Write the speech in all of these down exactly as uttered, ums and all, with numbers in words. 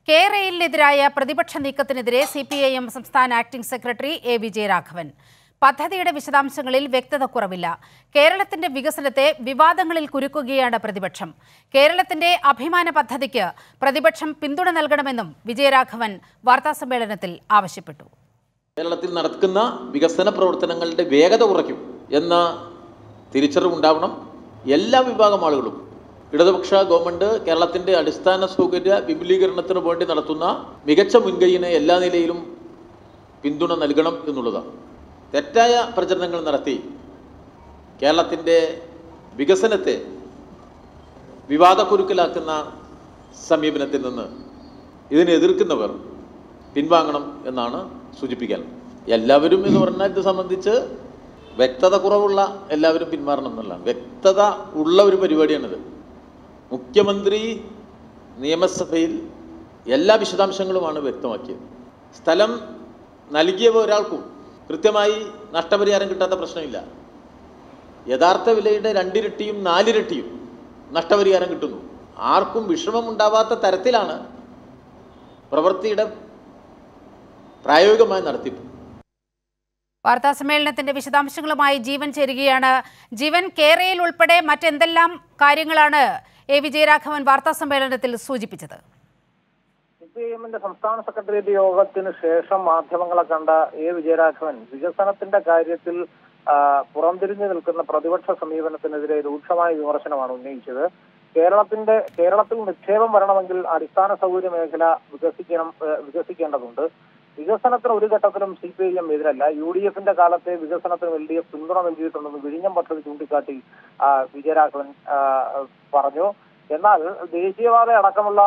കേരളത്തിനെതിരായ പ്രതിപക്ഷ നീക്കത്തിനെതിരെ C P I M സംസ്ഥാന ആക്ടിംഗ് സെക്രട്ടറി എ വിജയരാഘവൻ. പദ്ധതിയുടെ വിശദാംശങ്ങളിൽ വ്യക്തത കുറവില്ല. കേരളത്തിന്റെ വികസനത്തെ വിവാദങ്ങളിൽ കുരുക്കുകയാണ് പ്രതിപക്ഷം. കേരളത്തിന്റെ അഭിമാന പദ്ധതിക്ക് പ്രതിപക്ഷം പിന്തുണ നൽകണമെന്നും വിജയരാഘവൻ വാർത്താസമ്മേളനത്തിൽ ആവശ്യപ്പെട്ടു. കേരളത്തിൽ നടക്കുന്ന വികസന പ്രവർത്തനങ്ങളുടെ വേഗത കുറയ്ക്കും എന്ന തിരിച്ചറിവുണ്ടാവണം. എല്ലാ വിഭാഗം ആളുകളും ഇടതുപക്ഷ ഗവൺമെന്റ് കേരളത്തിന്റെ അടിസ്ഥാന സൗകര്യ വിപുലീകരണത്തിന് വേണ്ടി നടത്തുന്ന മികച്ച മുൻകൈയിനെ എല്ലാ നിലയിലും പിന്തുണ നൽകണം എന്നുള്ളതാണ്. തെറ്റായ പ്രചരണങ്ങൾ നടത്തി കേരളത്തിൻ്റെ വികസനത്തെ വിവാദക്കുരുക്കിലാക്കുന്ന സമീപനത്തിൽ നിന്ന് ഇതിനെ എതിർക്കുന്നവർ പിൻവാങ്ങണം എന്നാണ് സൂചിപ്പിക്കാൻ. എല്ലാവരും എന്ന് പറഞ്ഞാൽ ഇത് സംബന്ധിച്ച് വ്യക്തത കുറവുള്ള എല്ലാവരും പിന്മാറണം എന്നുള്ളതാണ്. വ്യക്തത ഉള്ള ഒരു പരിപാടിയാണിത്. മുഖ്യമന്ത്രി നിയമസഭയിൽ എല്ലാ വിശദാംശങ്ങളുമാണ് വ്യക്തമാക്കിയത്. സ്ഥലം നൽകിയ ഒരാൾക്കും കൃത്യമായി നഷ്ടപരിഹാരം കിട്ടാത്ത പ്രശ്നമില്ല. യഥാർത്ഥ വിലയുടെ രണ്ടിരട്ടിയും നാലിരട്ടിയും നഷ്ടപരിഹാരം കിട്ടുന്നു. ആർക്കും വിഷമം ഉണ്ടാവാത്ത തരത്തിലാണ് പ്രവൃത്തിയുടെ പ്രായോഗികമായി നടത്തിപ്പ്. വാർത്താ സമ്മേളനത്തിന്റെ വിശദാംശങ്ങളുമായി ജീവൻ ചേരുകയാണ്. ജീവൻ, കേരളയിൽ ഉൾപ്പെടെ മറ്റെന്തെല്ലാം കാര്യങ്ങളാണ് എ വിജയരാഘവൻ വാർത്താ സമ്മേളനത്തിൽ സൂചിപ്പിച്ചത്? സി പി ഐ എമ്മിന്റെ സംസ്ഥാന സെക്രട്ടേറിയറ്റ് യോഗത്തിന് ശേഷം മാധ്യമങ്ങളെ കണ്ട എ വിജയരാഘവൻ വികസനത്തിന്റെ കാര്യത്തിൽ പുറംതിരിഞ്ഞു നിൽക്കുന്ന പ്രതിപക്ഷ സമീപനത്തിനെതിരെ രൂക്ഷമായ വിമർശനമാണ് ഉന്നയിച്ചത്. കേരളത്തിന്റെ കേരളത്തിൽ നിക്ഷേപം വരണമെങ്കിൽ അടിസ്ഥാന സൗകര്യ മേഖല വികസിക്കണം വികസിക്കേണ്ടതുണ്ട്. വികസനത്തിന് ഒരു ഘട്ടത്തിലും സി പി ഐ എം എതിരല്ല. യു ഡി എഫിന്റെ കാലത്തെ വികസനത്തിന് എൽ ഡി എഫ് പിന്തുണ നൽകിയിട്ടുണ്ടെന്ന് വിഴിഞ്ഞം പദ്ധതി ചൂണ്ടിക്കാട്ടി വിജയരാഘവൻ പറഞ്ഞു. എന്നാൽ ദേശീയപാത അടക്കമുള്ള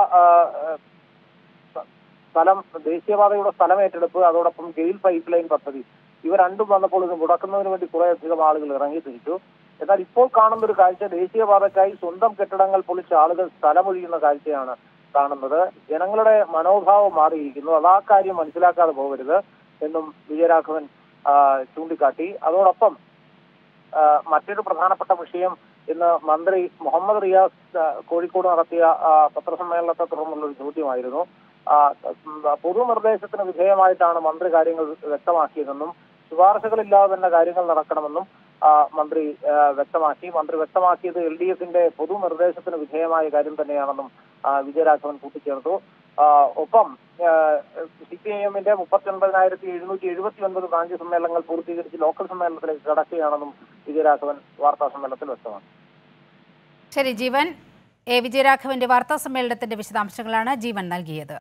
സ്ഥലം ദേശീയപാതയുടെ സ്ഥലം ഏറ്റെടുപ്പ്, അതോടൊപ്പം ഗെയിൽ പൈപ്പ് ലൈൻ പദ്ധതി, ഇവ രണ്ടും വന്നപ്പോൾ ഇത് മുടക്കുന്നതിന് വേണ്ടി കുറേയധികം ആളുകൾ ഇറങ്ങി തിരിച്ചു. എന്നാൽ ഇപ്പോൾ കാണുന്ന ഒരു കാഴ്ച ദേശീയപാതയ്ക്കായി സ്വന്തം കെട്ടിടങ്ങൾ പൊളിച്ച് ആളുകൾ സ്ഥലമൊഴിയുന്ന കാഴ്ചയാണ് കാണുന്നത്. ജനങ്ങളുടെ മനോഭാവം മാറിയിരിക്കുന്നു. അത് ആ കാര്യം മനസ്സിലാക്കാതെ പോകരുത് എന്നും വിജയരാഘവൻ ചൂണ്ടിക്കാട്ടി. അതോടൊപ്പം മറ്റൊരു പ്രധാനപ്പെട്ട വിഷയം ഇന്ന് മന്ത്രി മുഹമ്മദ് റിയാസ് കോഴിക്കോട് നടത്തിയ പത്രസമ്മേളനത്തെ തുടർന്നുള്ള ഒരു ചോദ്യമായിരുന്നു. പൊതുനിർദ്ദേശത്തിന് വിധേയമായിട്ടാണ് മന്ത്രി കാര്യങ്ങൾ വ്യക്തമാക്കിയതെന്നും ശുപാർശകളില്ലാതെ തന്നെ കാര്യങ്ങൾ നടക്കണമെന്നും മന്ത്രി വ്യക്തമാക്കി. മന്ത്രി വ്യക്തമാക്കിയത് എൽ ഡി എഫിന്റെ പൊതുനിർദ്ദേശത്തിന് വിധേയമായ കാര്യം തന്നെയാണെന്നും വിജയരാഘവൻ കൂട്ടിച്ചേർത്തു. ഒപ്പം സി പി ഐ എമ്മിന്റെ മുപ്പത്തി ഒൻപതിനായിരത്തി എഴുന്നൂറ്റി എഴുപത്തി ഒൻപത് ബ്രാഞ്ച് സമ്മേളനങ്ങൾ പൂർത്തീകരിച്ച് ലോക്കൽ സമ്മേളനത്തിലേക്ക് കടക്കുകയാണെന്നും വിജയരാഘവൻ വാർത്താ സമ്മേളനത്തിൽ വ്യക്തമാക്കി. ശരി ജീവൻ, എ വിജയരാഘവന്റെ വാർത്താ സമ്മേളനത്തിന്റെ വിശദാംശങ്ങളാണ് ജീവൻ നൽകിയത്.